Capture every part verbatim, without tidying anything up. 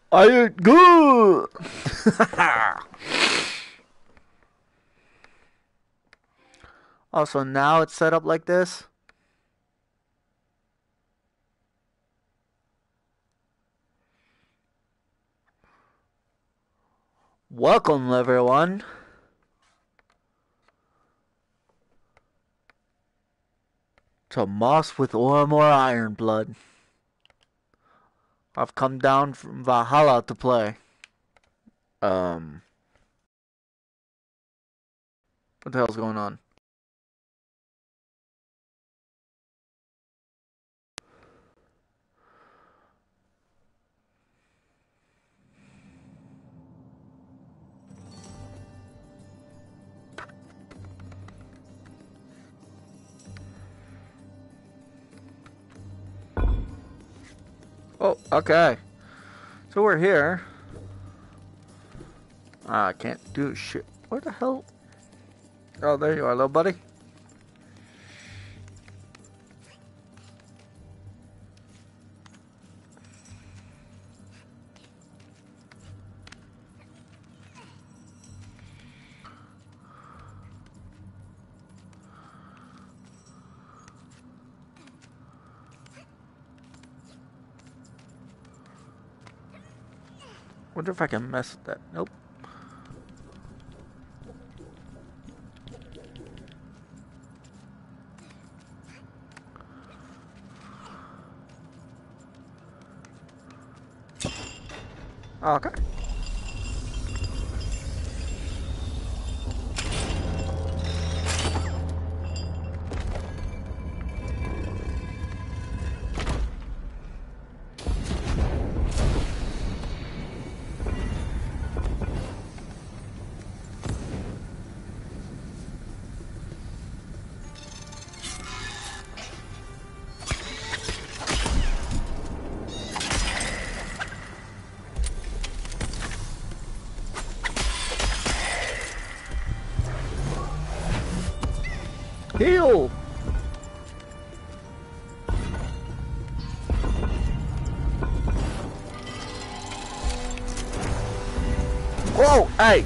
I ain't good. Also, now it's set up like this. Welcome, everyone, to Moss with ormr Iron Blood. I've come down from Valhalla to play. Um, what the hell's going on? Oh, okay. So we're here. I can't do shit. Where the hell? Oh, there you are, little buddy. Wonder if I can mess with that. Nope. Okay. Heal! Whoa! Hey!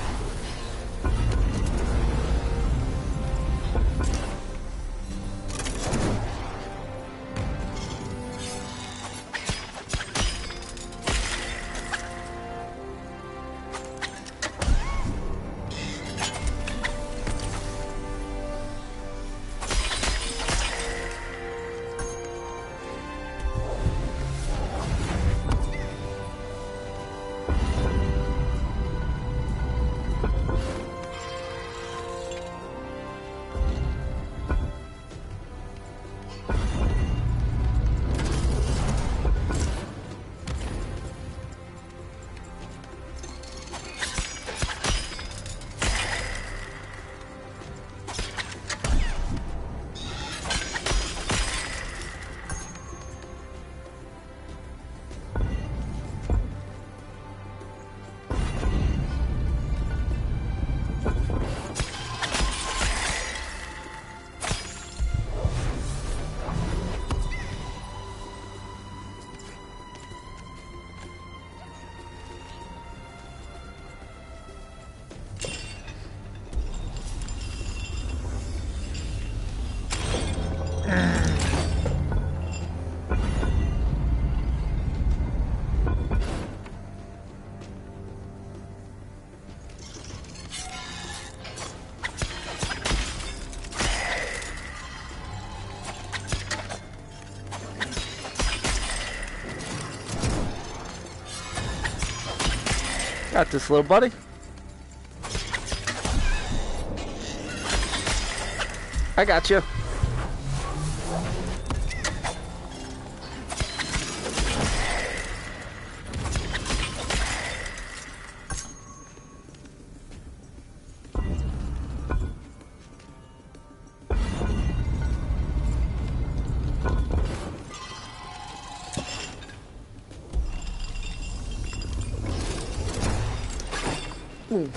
Got this, little buddy. I got you. Ooh.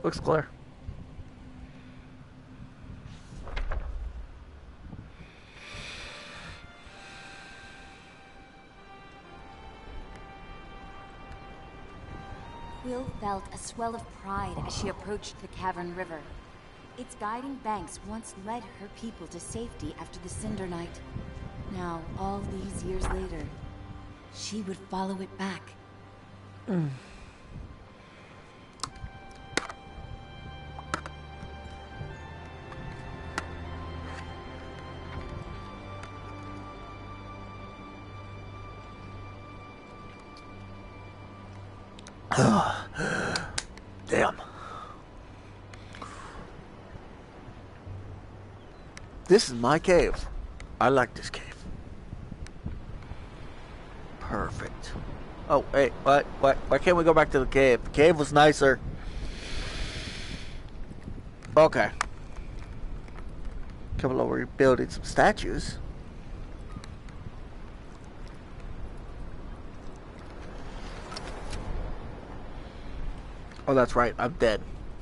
Looks clear. Quill felt a swell of pride as she approached the cavern river. Its guiding banks once led her people to safety after the Cinder Night. Now, all these years later, she would follow it back. Mm. Damn. This is my cave. I like this cave. Perfect. Oh, wait, what? What? Why can't we go back to the cave? The cave was nicer. Okay. Couple of rebuilding some statues. Oh, that's right. I'm dead.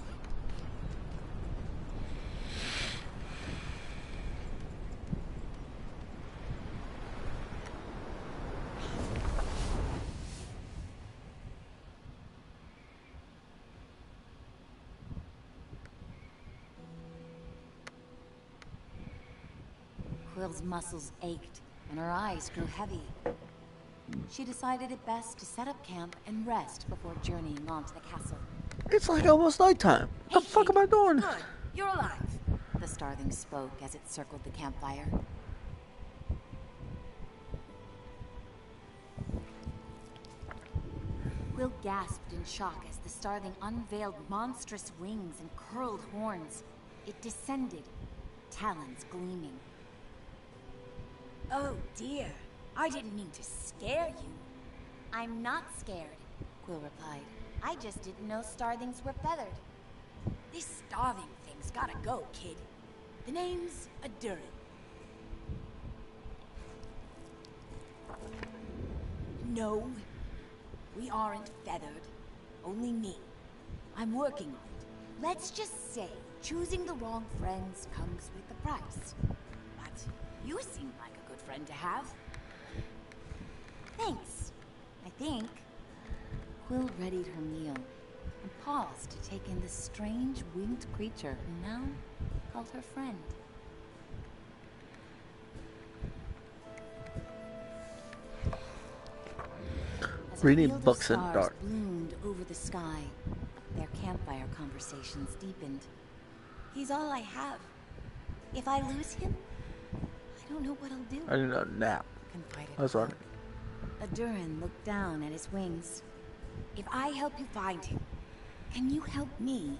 Quill's muscles ached, and her eyes grew heavy. She decided it best to set up camp and rest before journeying on to the castle. It's like almost nighttime. Hey, What the fuck kid. am I doing? Good. You're alive. The starling spoke as it circled the campfire. Quill gasped in shock as the starling unveiled monstrous wings and curled horns. It descended, talons gleaming. Oh dear, I didn't mean to scare you. I'm not scared, Quill replied. I just didn't know starlings were feathered. This starling thing's gotta go, kid. The name's Adurin. No, we aren't feathered. Only me. I'm working on it. Let's just say choosing the wrong friends comes with a price. But you seem like a good friend to have. Thanks, I think. Quill readied her meal and paused to take in the strange winged creature who now called her friend. As a Reading field of books in stars dark. bloomed over the sky, their campfire conversations deepened. He's all I have. If I lose him, I don't know what I'll do. I need a nap. Confided That's Quill. right. Adurin looked down at his wings. If I help you find him, can you help me?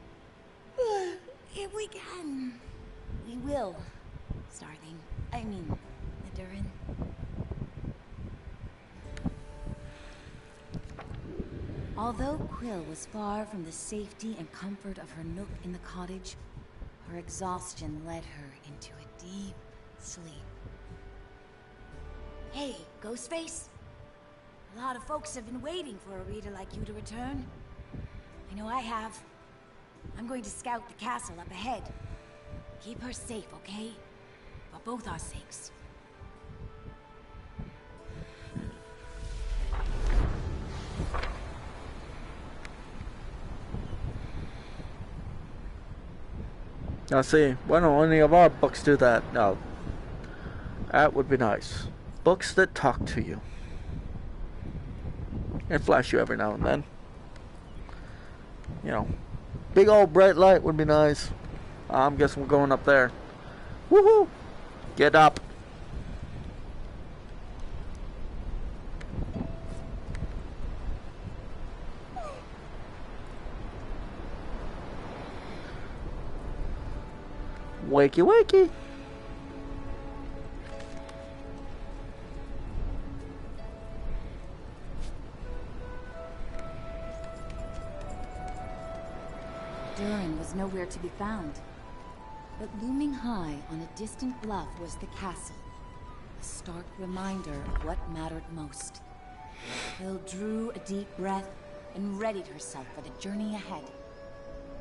If we can. We will, Starling. I mean, Adurin. Although Quill was far from the safety and comfort of her nook in the cottage, her exhaustion led her into a deep sleep. Hey, Ghostface. A lot of folks have been waiting for a reader like you to return. I know I have. I'm going to scout the castle up ahead. Keep her safe, okay? For both our sakes. Now see, why don't any of our books do that? No. That would be nice. Books that talk to you. And flash you every now and then. You know. Big old bright light would be nice. I'm guessing we're going up there. Woohoo! Get up. Wakey wakey. Durin was nowhere to be found. But looming high on a distant bluff was the castle, a stark reminder of what mattered most. Quill drew a deep breath and readied herself for the journey ahead.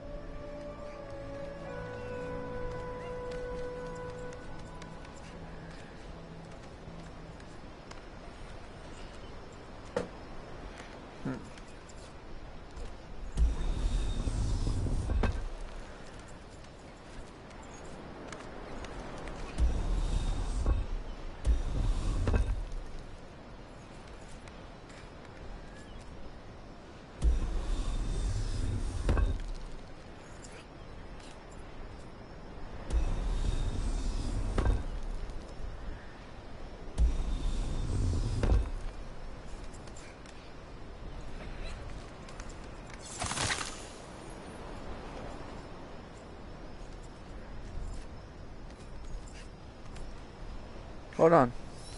Hold on.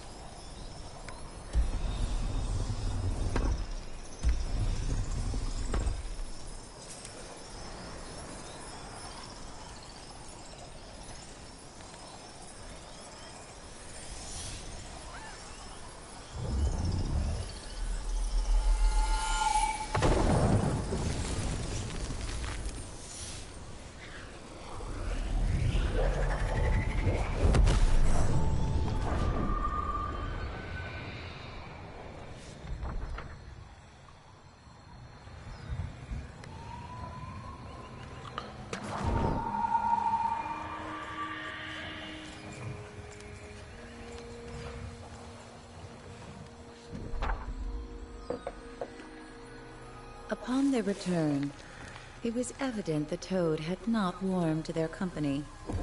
Upon their return, it was evident the Toad had not warmed to their company.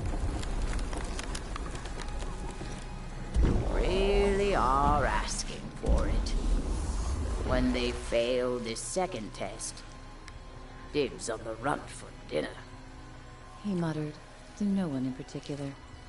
Really are asking for it. When they fail this second test, dibs on the runt for dinner. He muttered, to no one in particular.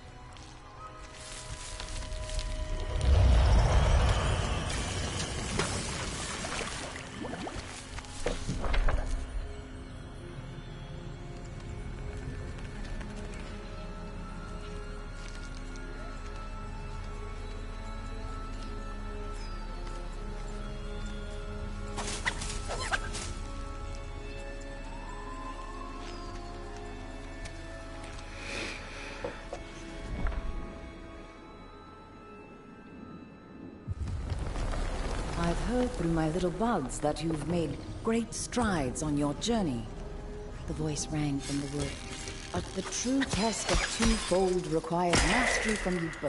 I've heard through my little buds that you've made great strides on your journey. The voice rang from the wood. But the true test of twofold requires mastery from you both.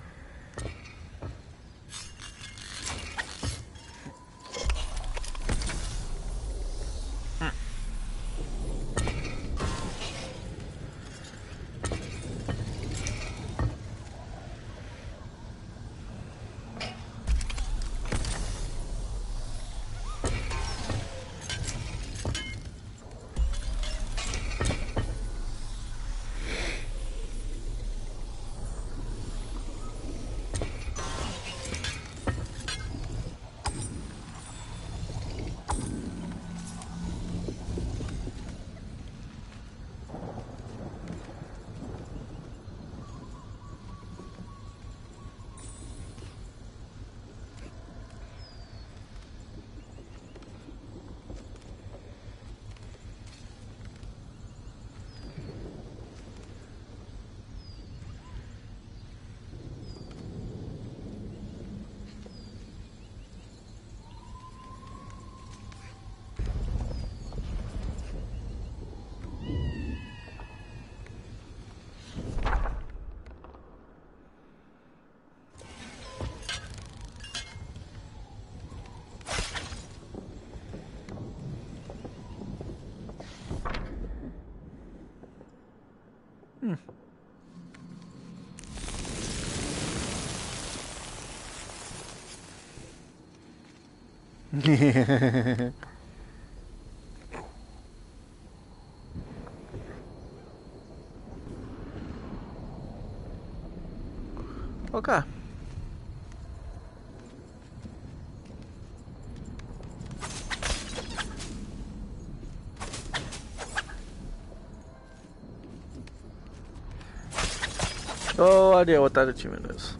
Hmm. Okay. No idea what that achievement is.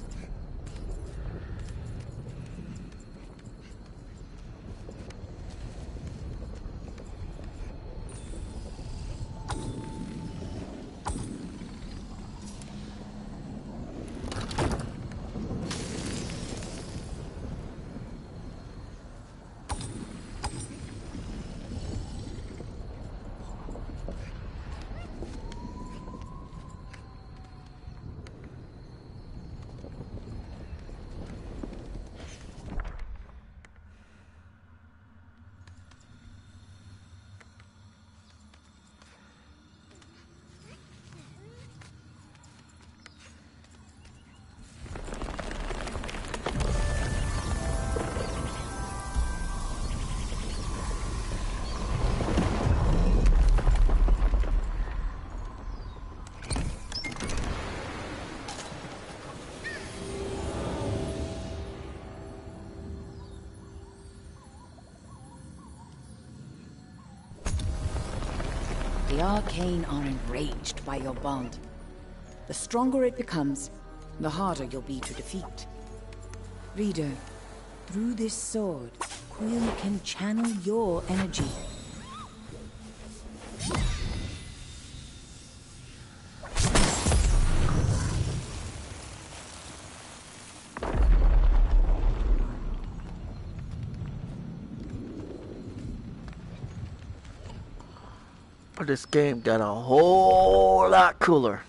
The Arcane are enraged by your bond. The stronger it becomes, the harder you'll be to defeat. Reader, through this sword, Quill can channel your energy. But this game got a whole lot cooler.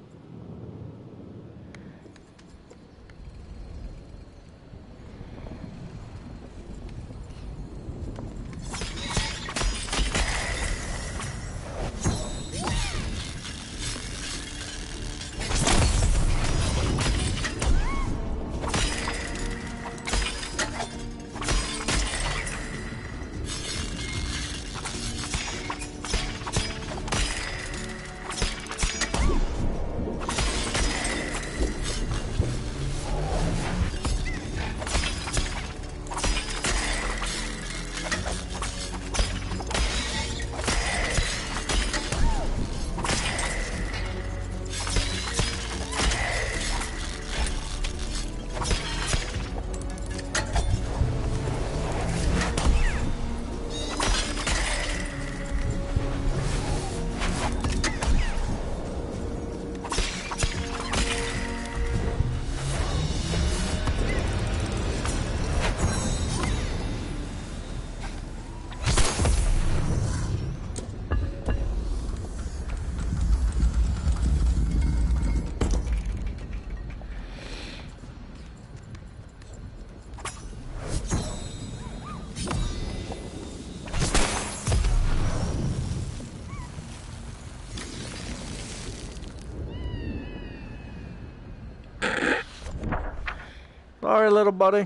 Sorry, little buddy.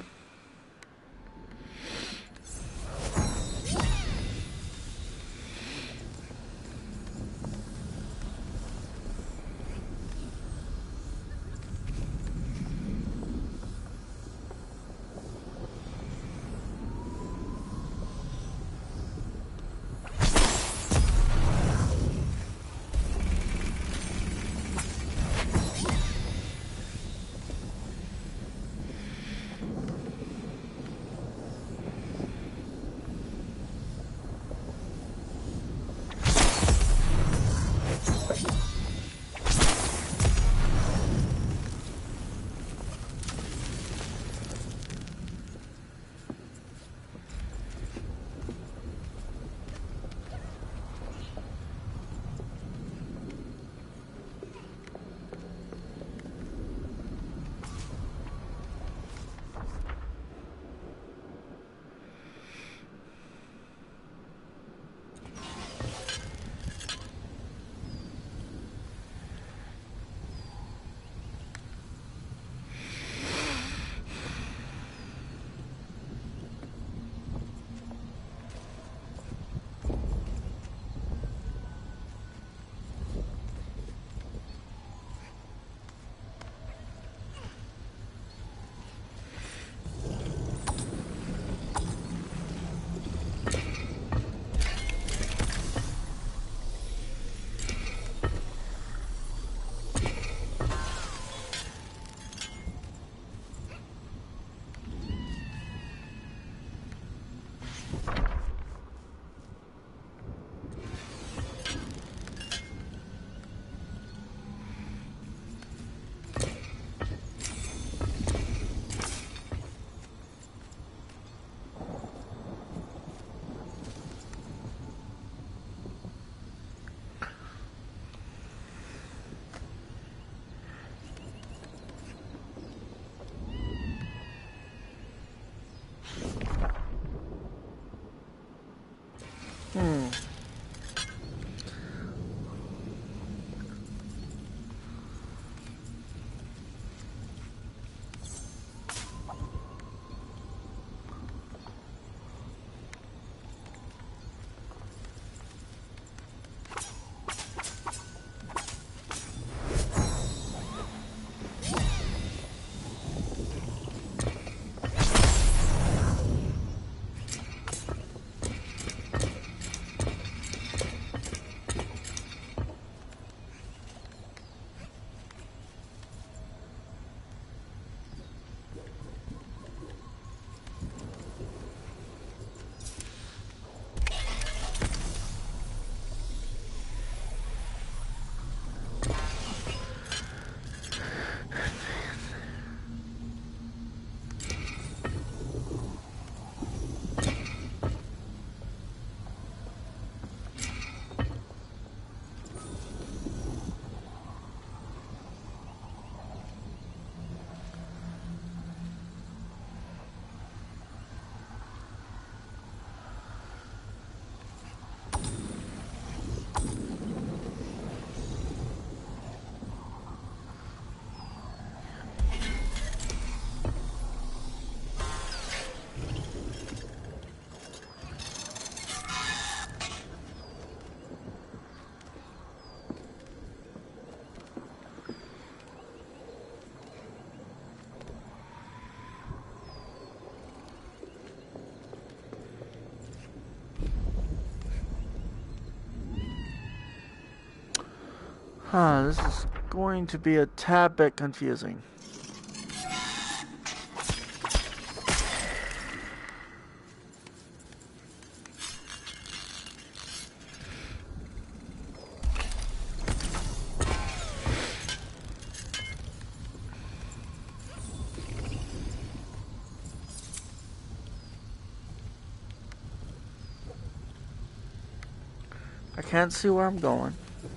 Huh, this is going to be a tad bit confusing. I can't see where I'm going.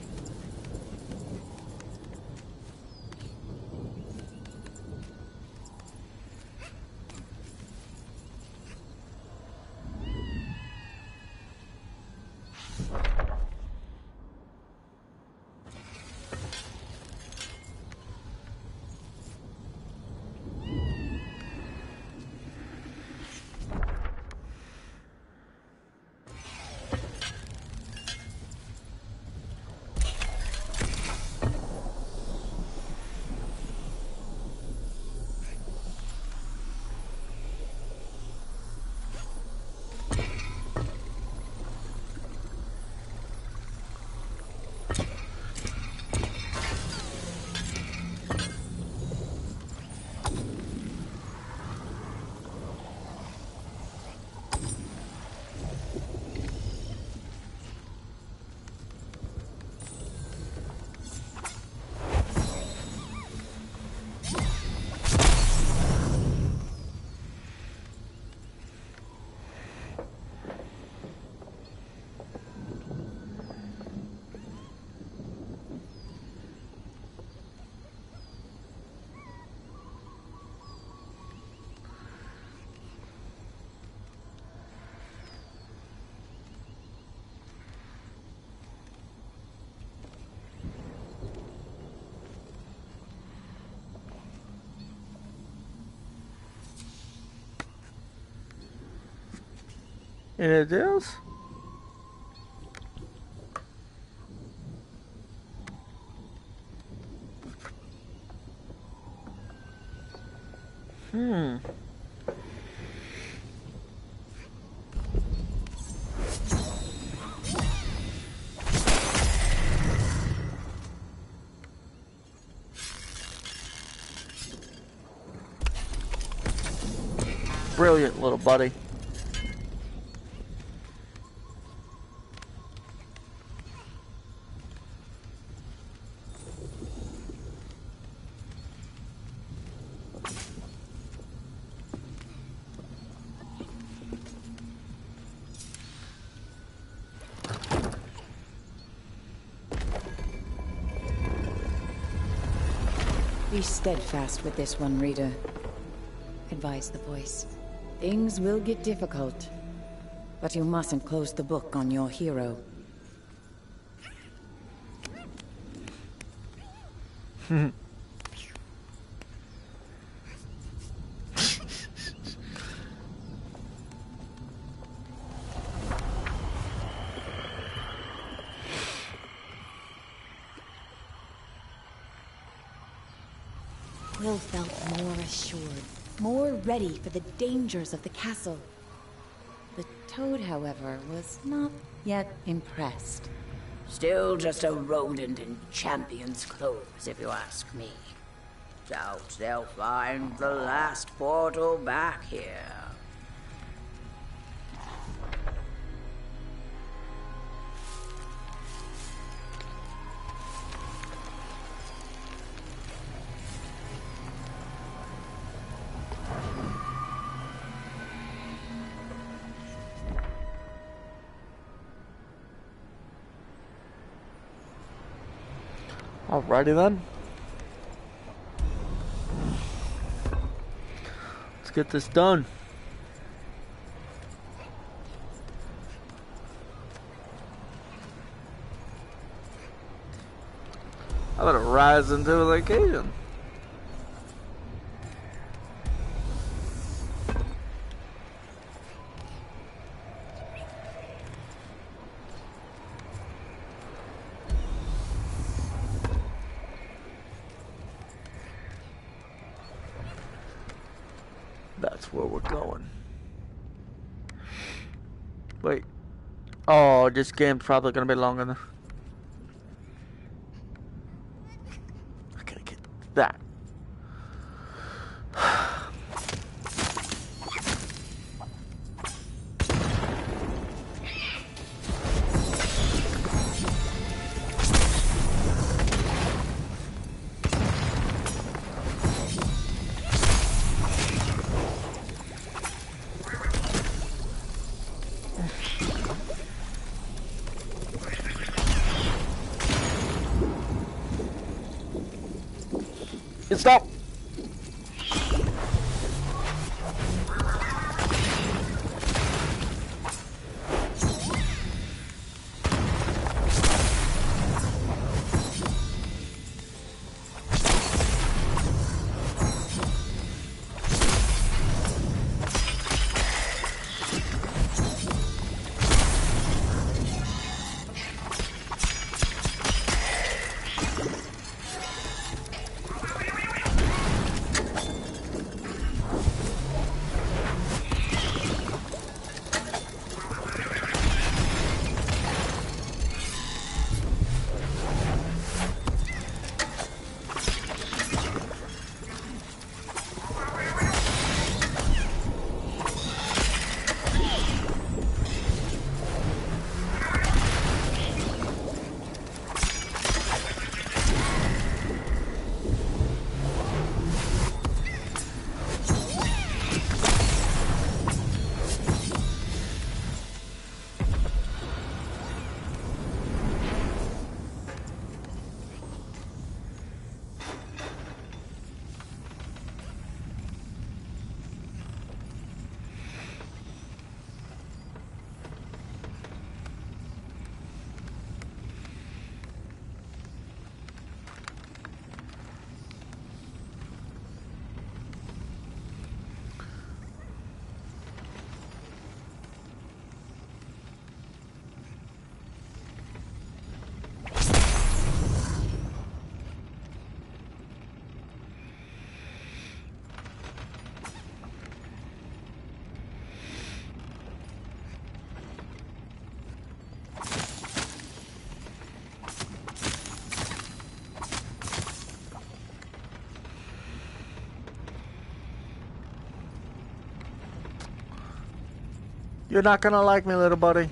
And it is? Hmm. Brilliant, little buddy. Be steadfast with this one, reader, advised the voice. Things will get difficult, but you mustn't close the book on your hero. Will felt more assured, more ready for the dangers of the castle. The toad, however, was not yet impressed. Still just a rodent in champion's clothes, if you ask me. Doubt they'll find the last portal back here. Alrighty then. Let's get this done. I better rise into the occasion. That's where we're going. Wait. Oh, this game's probably gonna be long enough. that. Stop! You're not gonna like me, little buddy.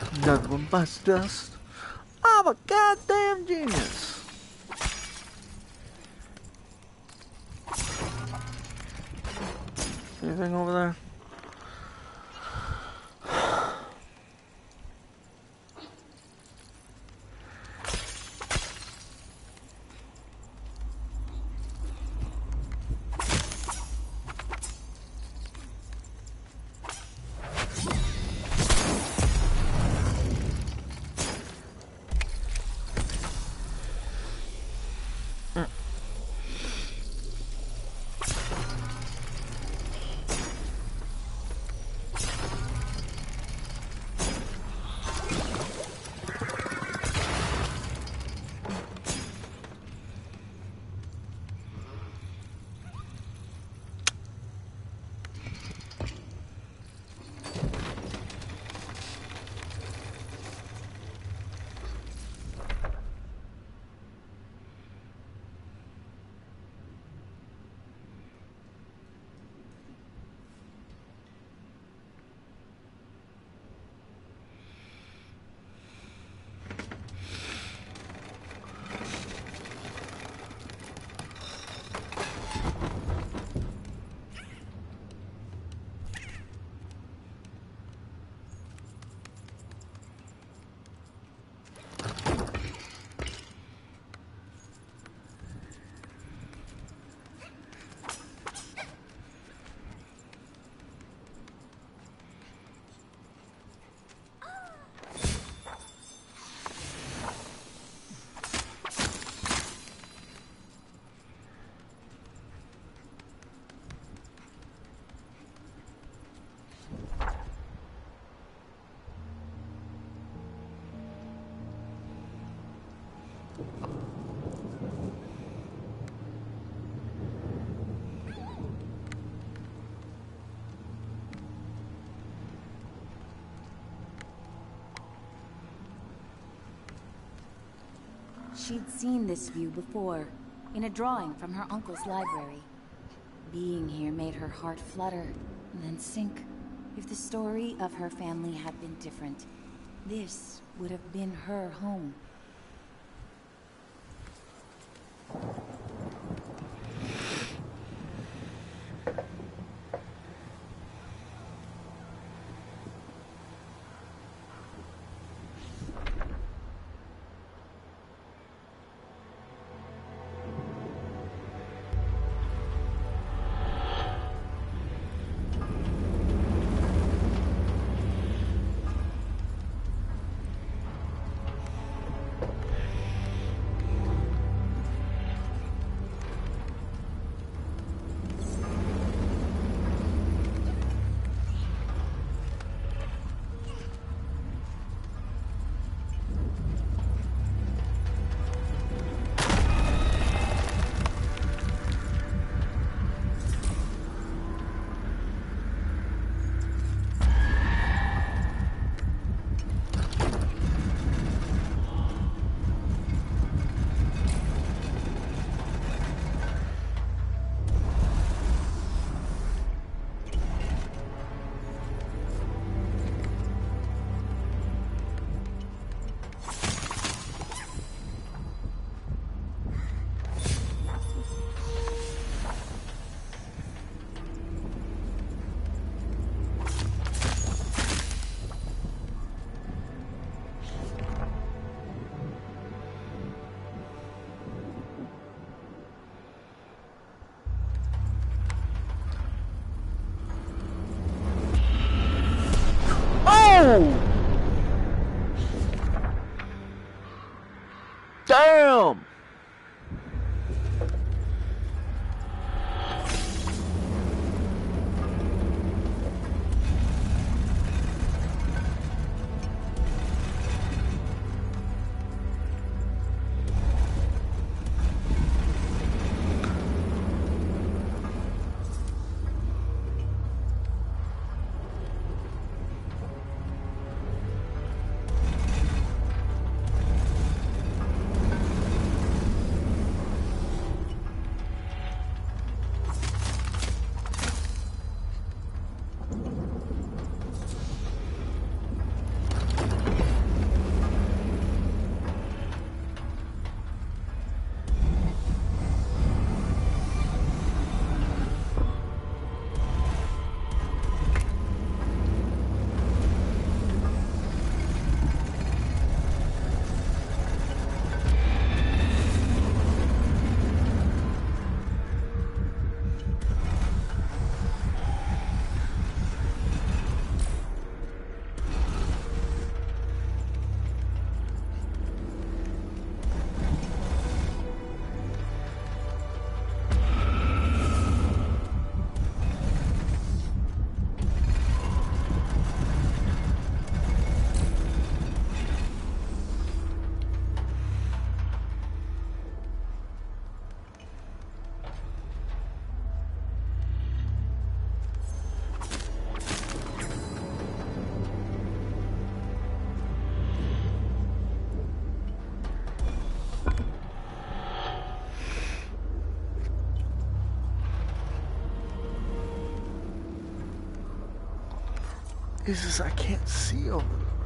Nothing but bus dust. I'm a goddamn genius. Anything over there? She'd seen this view before, in a drawing from her uncle's library. Being here made her heart flutter, and then sink. If the story of her family had been different, this would have been her home. Damn! Jesus, I can't see him.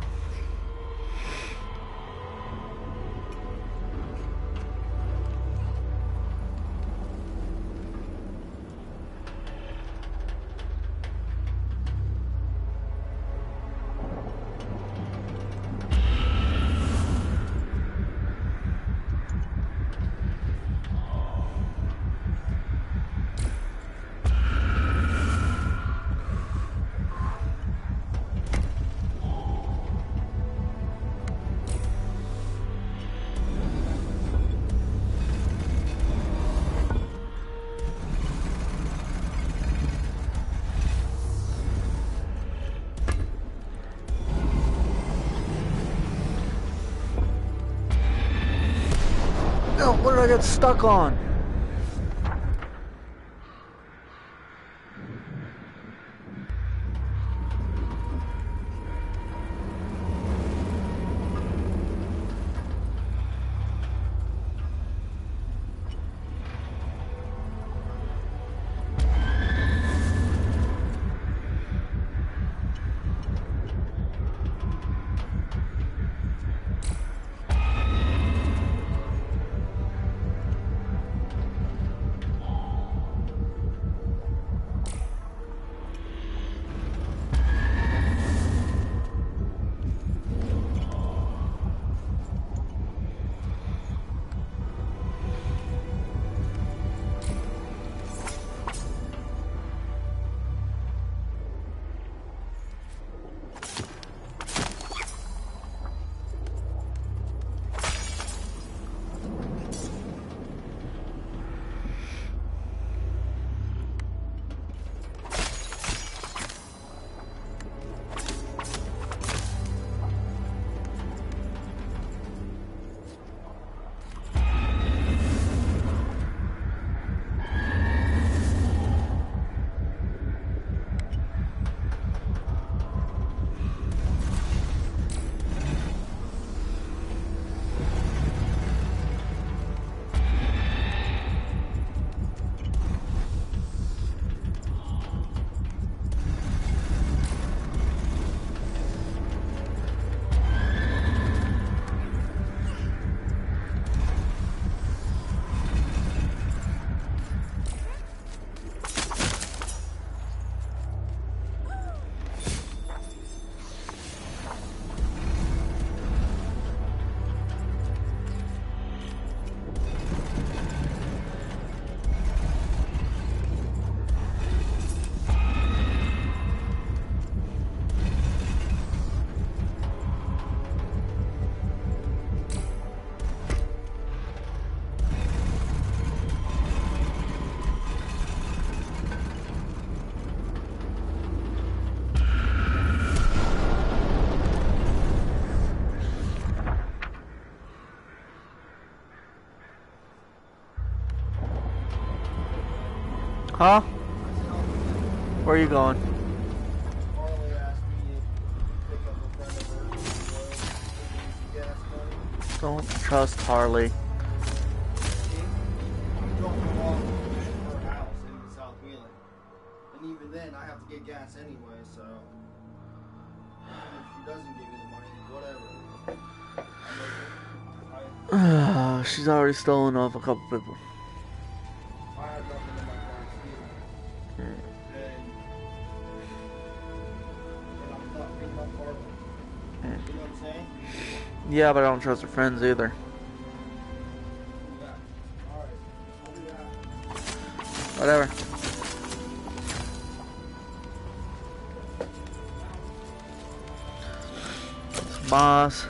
No, what did I get stuck on? Huh? Where are you going? Harley asked me to pick up a friend of hers for gas money. Don't trust Harley. I'm dropping her off at her house in South Wheeling. And even then, I have to get gas anyway, so... Even if she doesn't give me the money, whatever. I'm okay. She's already stolen off a couple people. I had nothing in my car to steal. And... And I'm not picking up Harley. You know what I'm saying? Yeah, but I don't trust her friends either. Yeah. Alright. I'll do that. Whatever. Boss.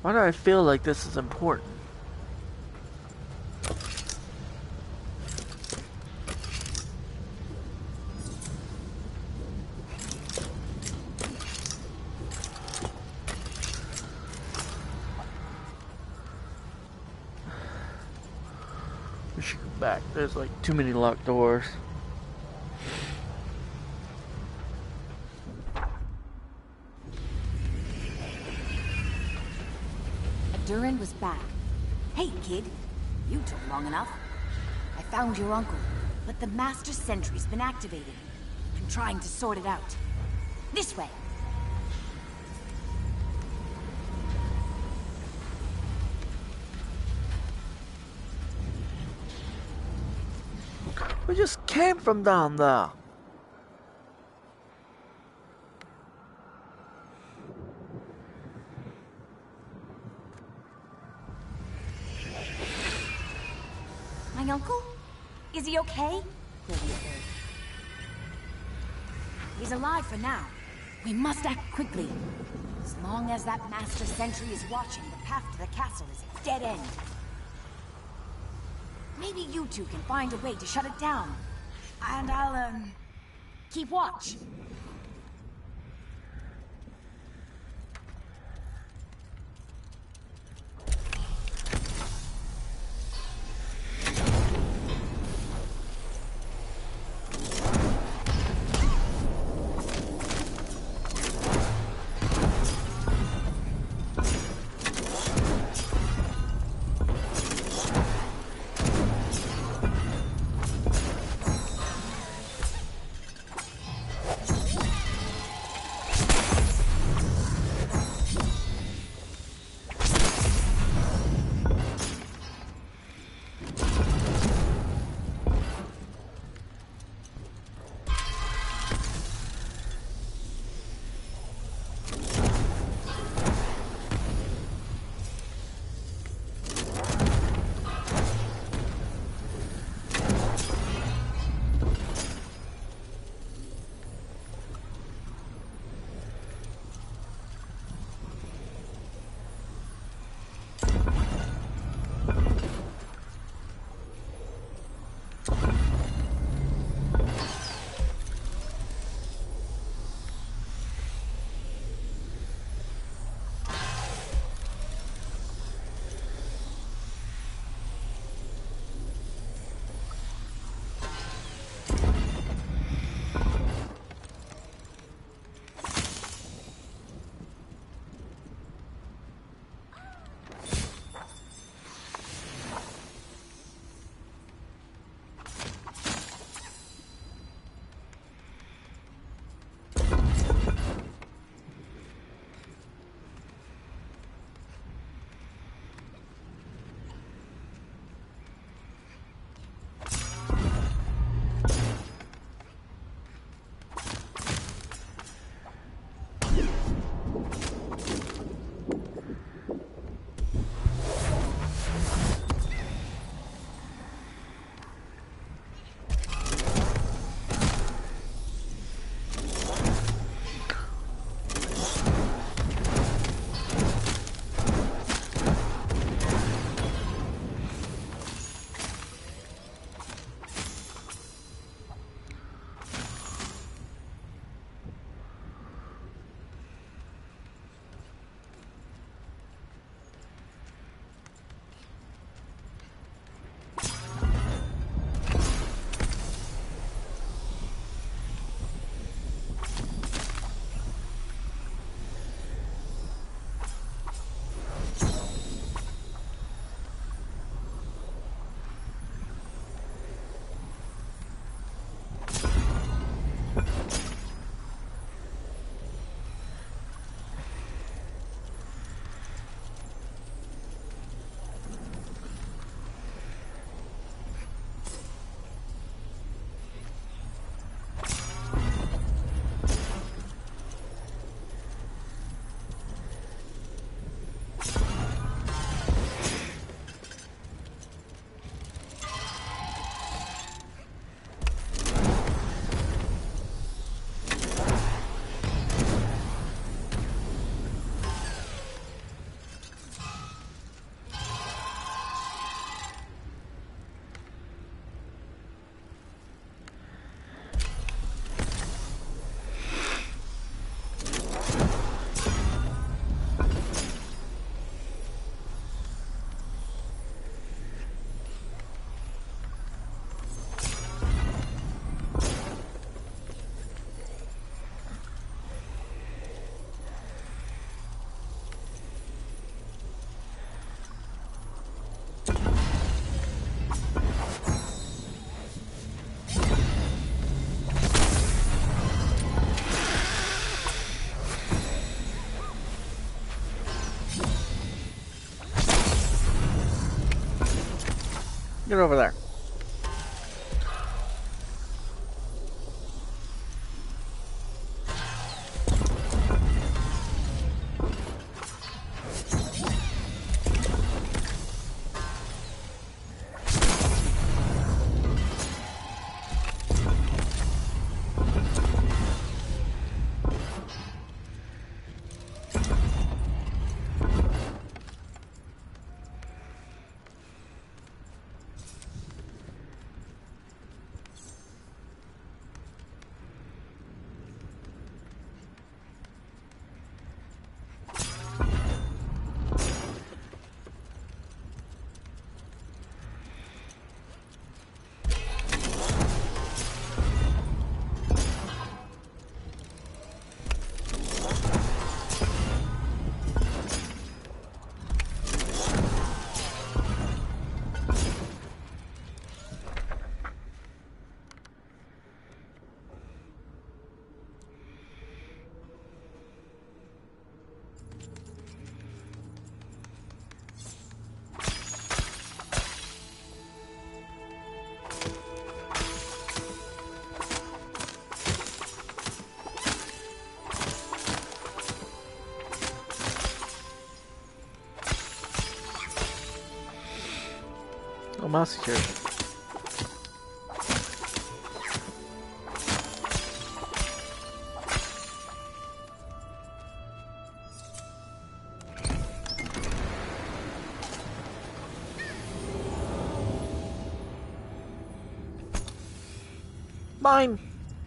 Why do I feel like this is important? We should go back. There's like too many locked doors. Durin was back. Hey, kid. You took long enough. I found your uncle, but the Master Sentry's been activated. I'm trying to sort it out. This way. We just came from down there. My uncle? Is he okay? He's alive for now. We must act quickly. As long as that Master Sentry is watching, the path to the castle is a dead end. Maybe you two can find a way to shut it down. And I'll, um, keep watch. Get over there. Oh, mousy chair. Mine.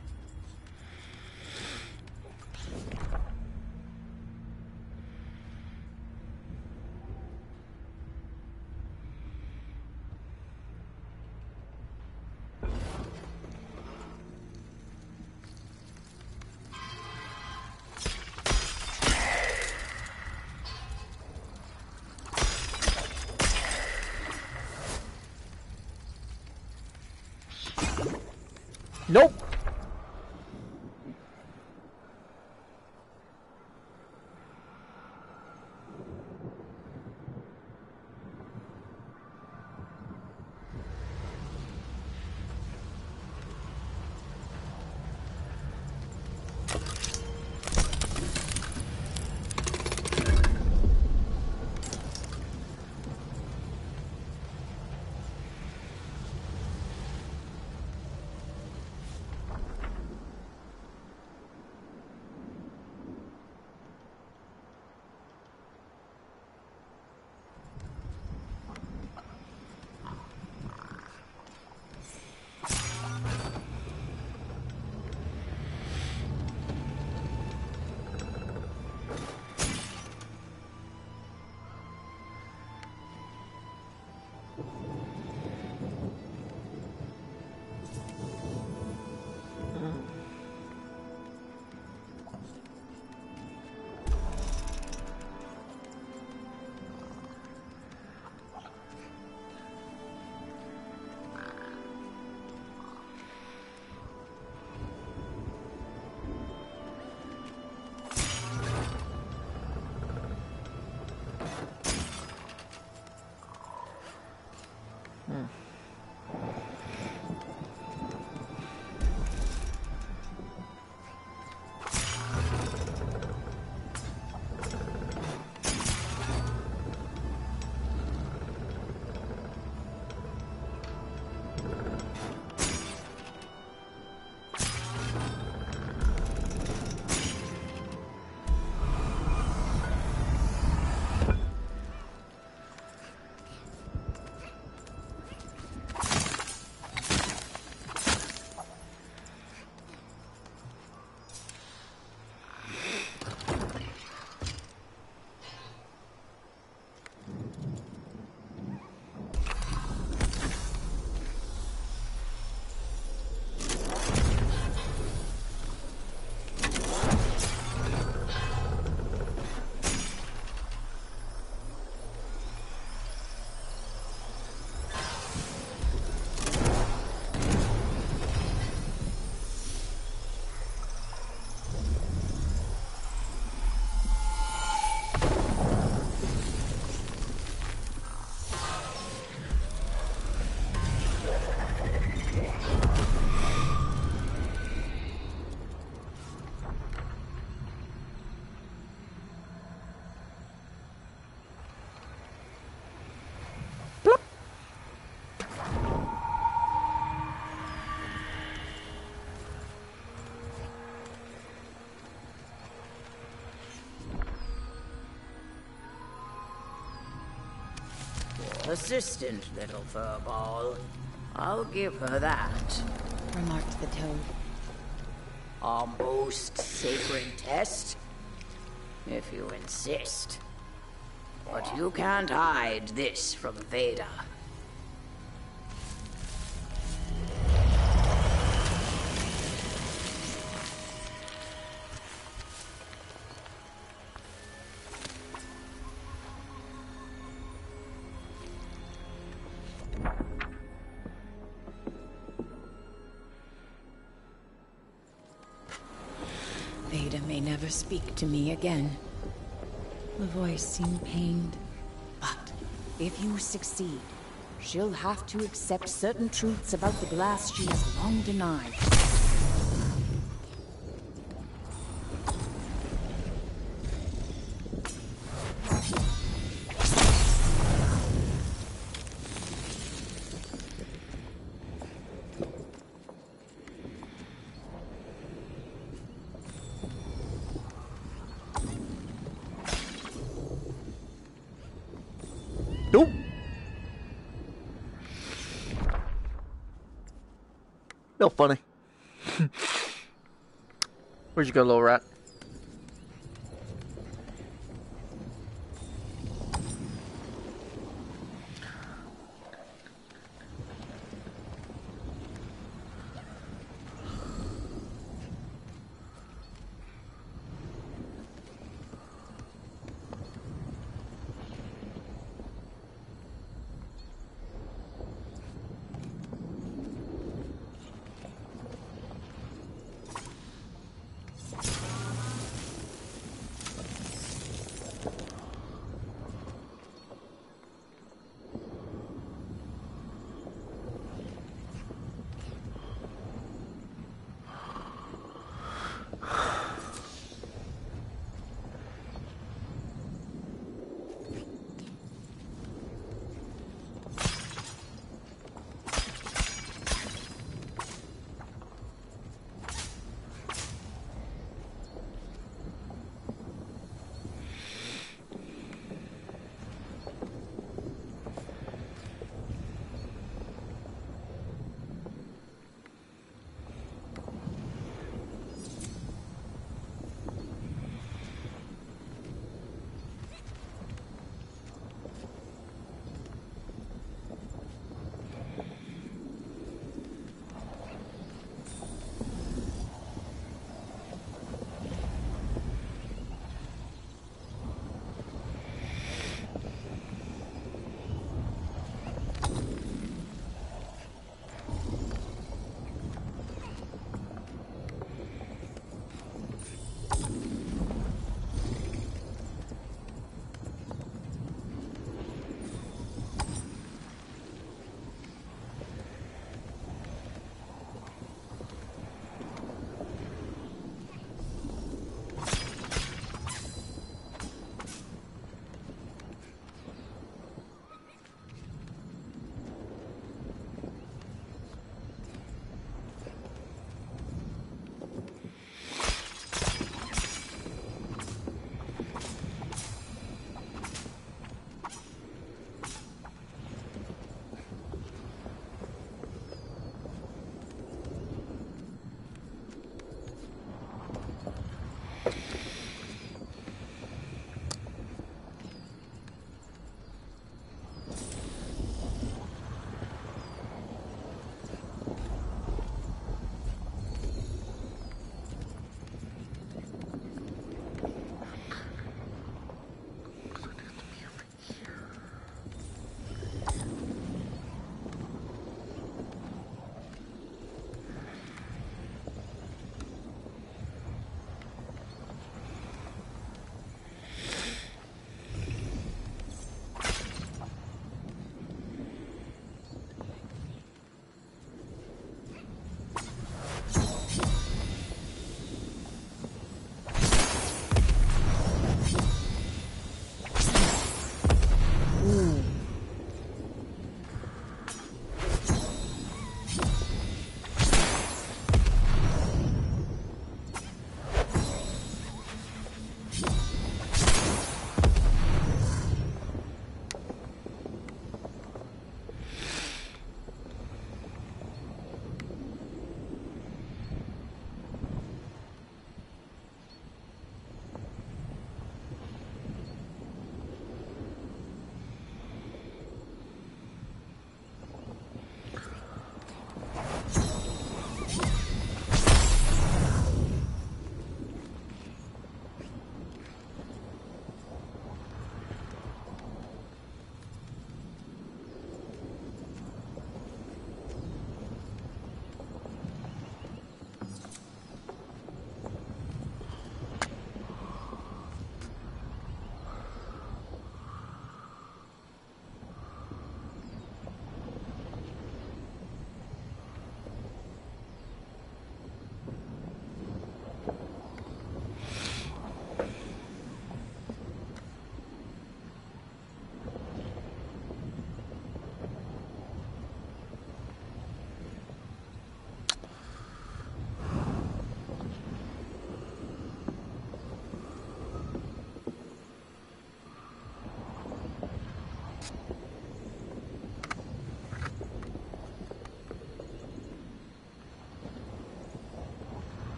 Nope. Persistent little furball. I'll give her that. Remarked the toad. A most sacred test, if you insist. But you can't hide this from Vader. Vader may never speak to me again. The voice seemed pained. But if you succeed, she'll have to accept certain truths about the glass she has long denied. Nope. No funny. Where'd you go, little rat?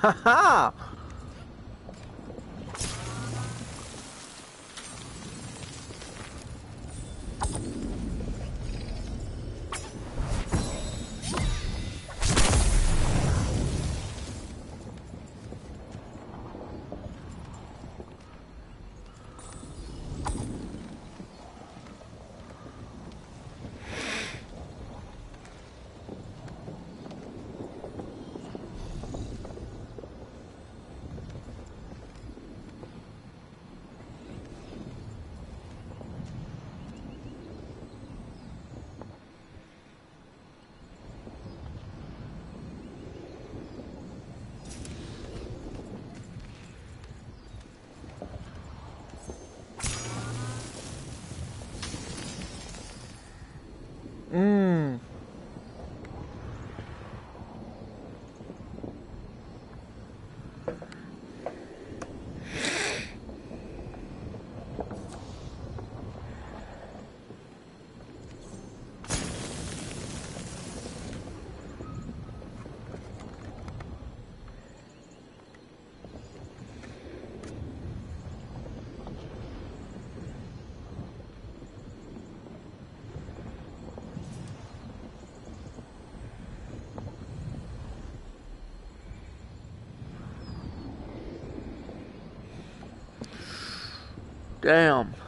Ha! Mmm. Damn.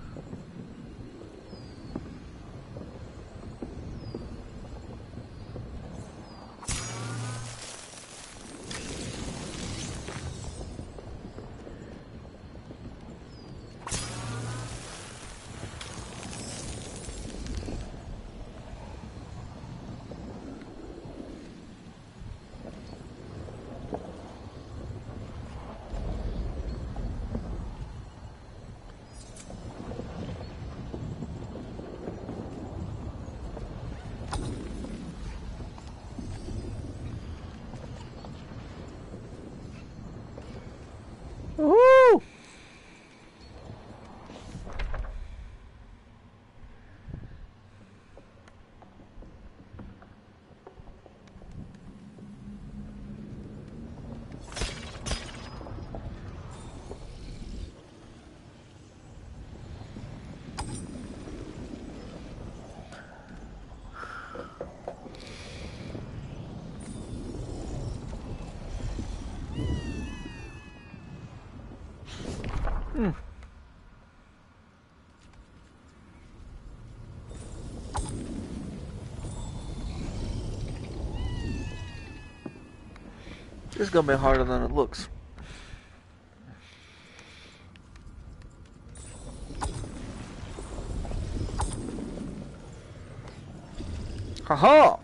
Woohoo! Hmm. This is gonna be harder than it looks. Haha!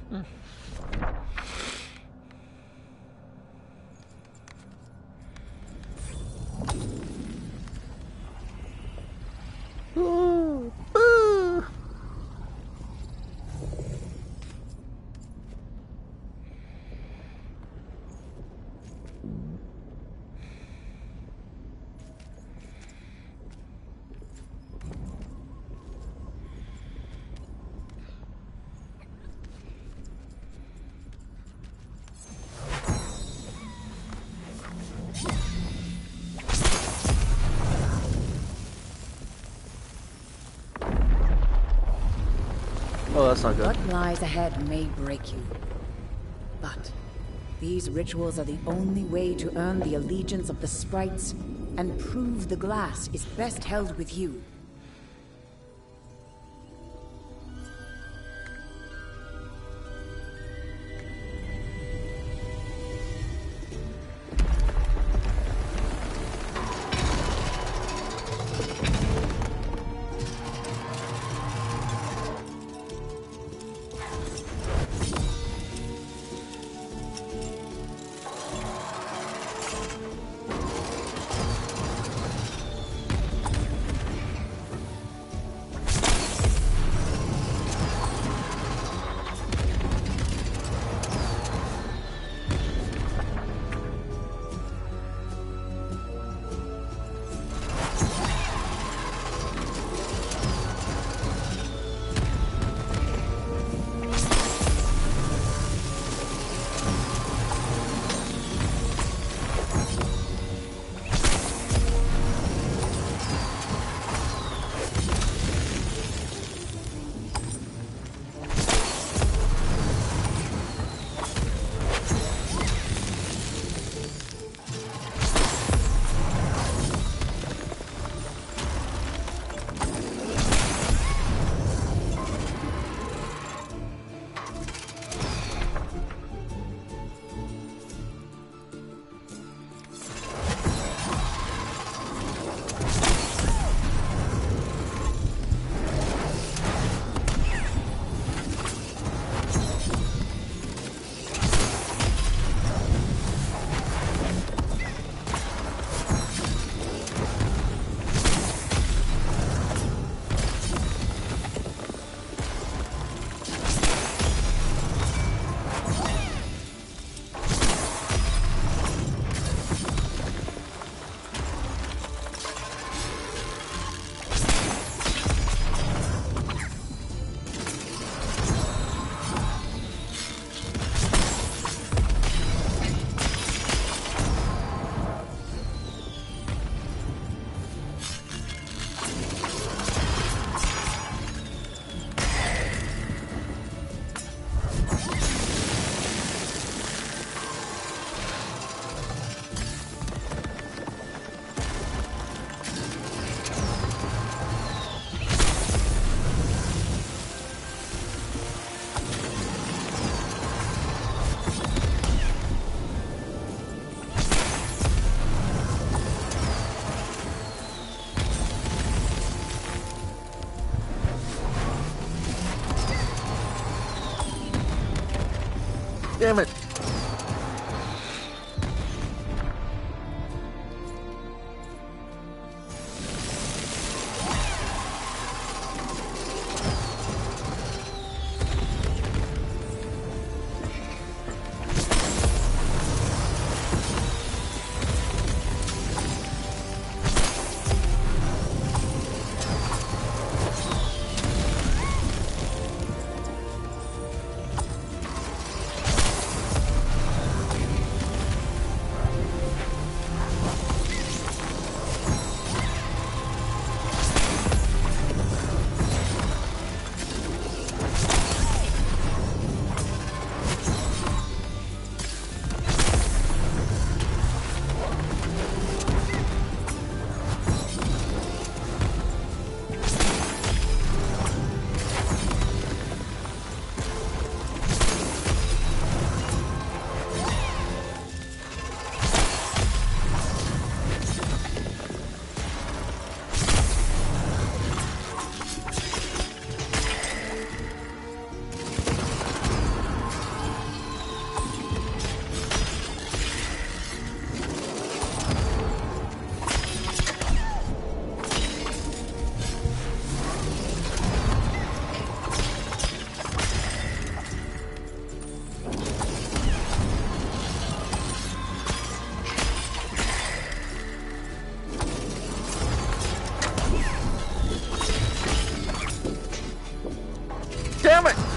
Ooh, boo. Oh, that's not good. What lies ahead may break you. But these rituals are the only way to earn the allegiance of the sprites and prove the glass is best held with you. Damn it. damn it!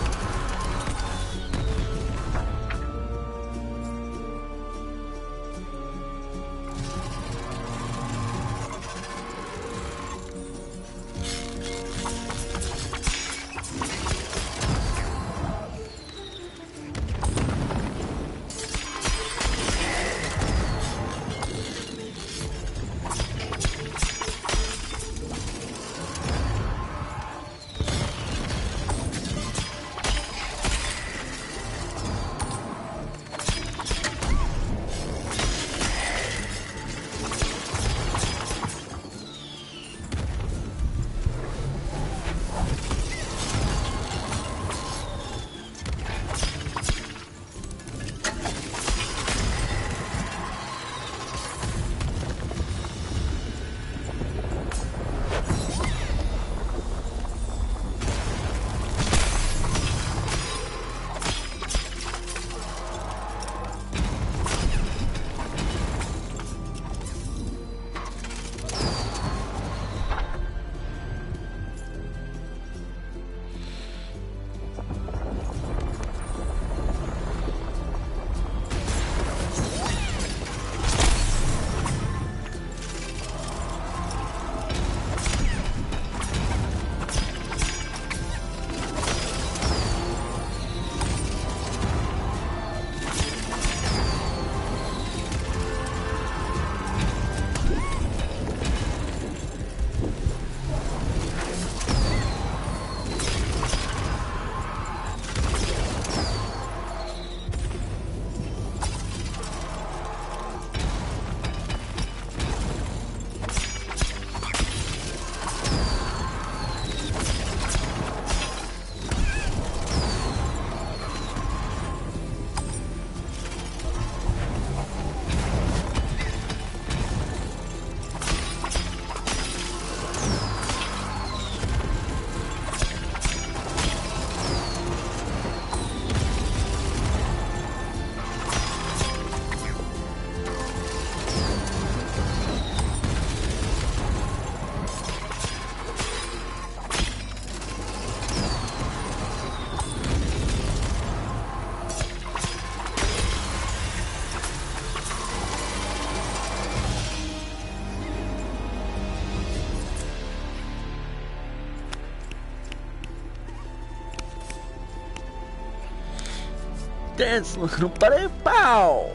Dance, little buddy, bow!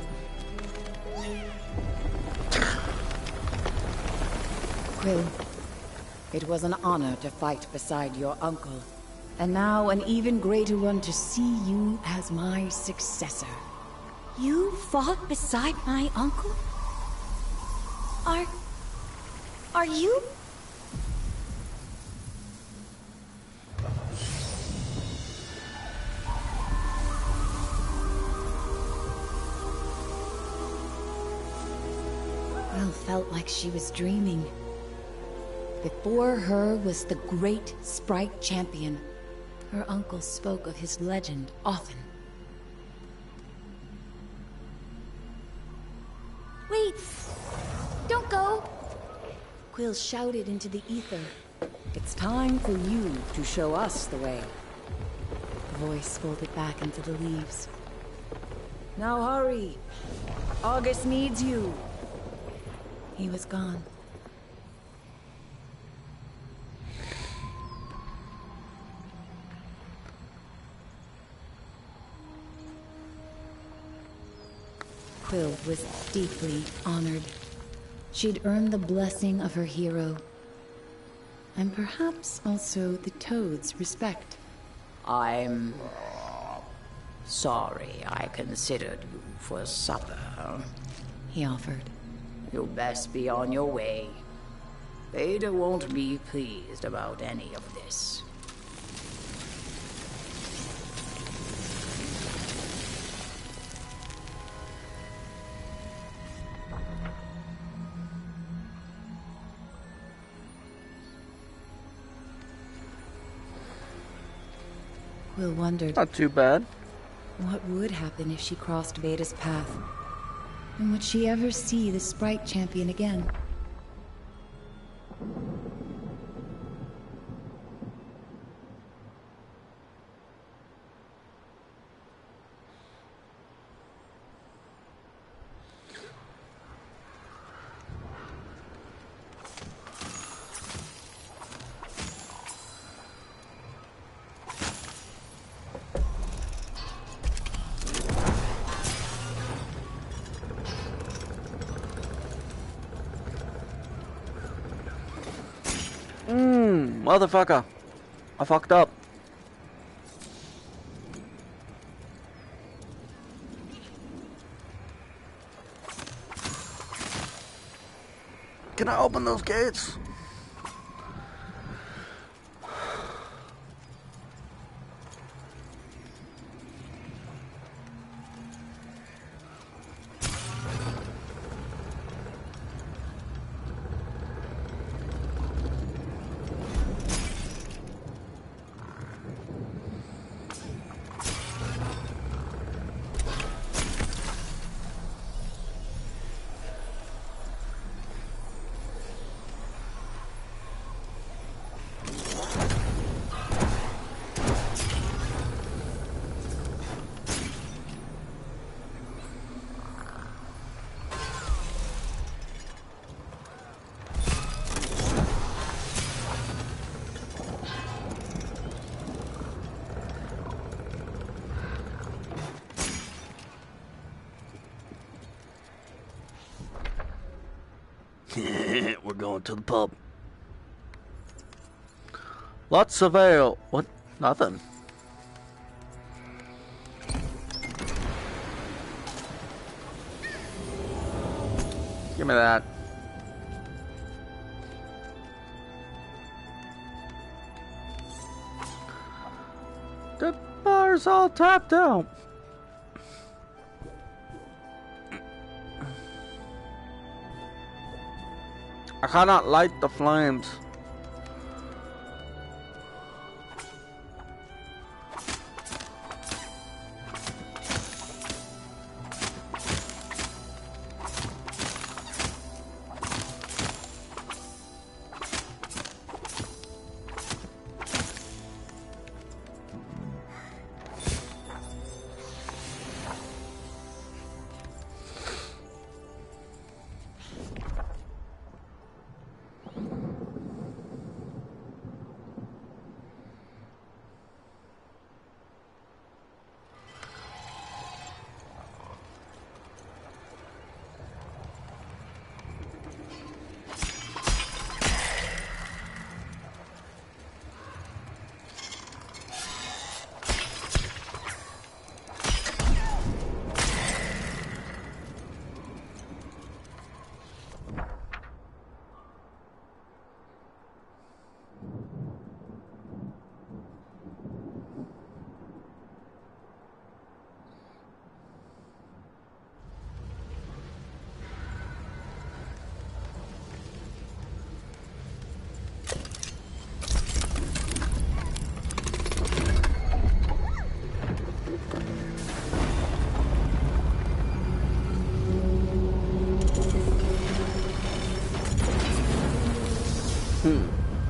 Quill, it was an honor to fight beside your uncle, and now an even greater one to see you as my successor. You fought beside my uncle? Are... are you... Quill felt like she was dreaming. Before her was the great Sprite Champion. Her uncle spoke of his legend often. Wait! Don't go! Quill shouted into the ether. It's time for you to show us the way. The voice folded back into the leaves. Now hurry! August needs you! He was gone. Quill was deeply honored. She'd earned the blessing of her hero, and perhaps also the Toad's respect. I'm sorry I considered you for supper. He offered. You best be on your way. Ada won't be pleased about any of this. Will wondered Not too bad. what would happen if she crossed Veda's path. And would she ever see the Sprite Champion again? Motherfucker. I fucked up. Can I open those gates? We're going to the pub. Lots of ale. What? Nothing. Give me that. The bar's all tapped out. I cannot light the flames. Hmm.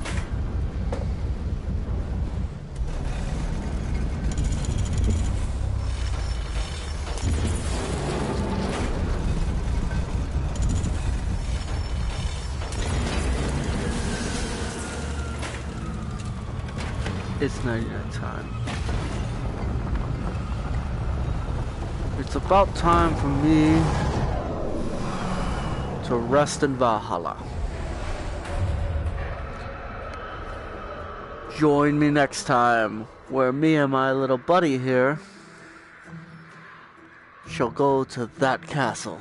It's night-night time. It's about time for me to rest in Valhalla. Join me next time, where me and my little buddy here shall go to that castle.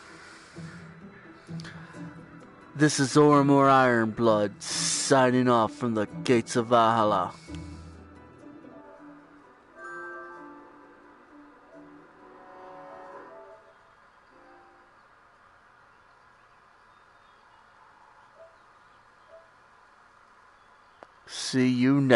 This is ormr Ironblood, signing off from the gates of Valhalla. See you next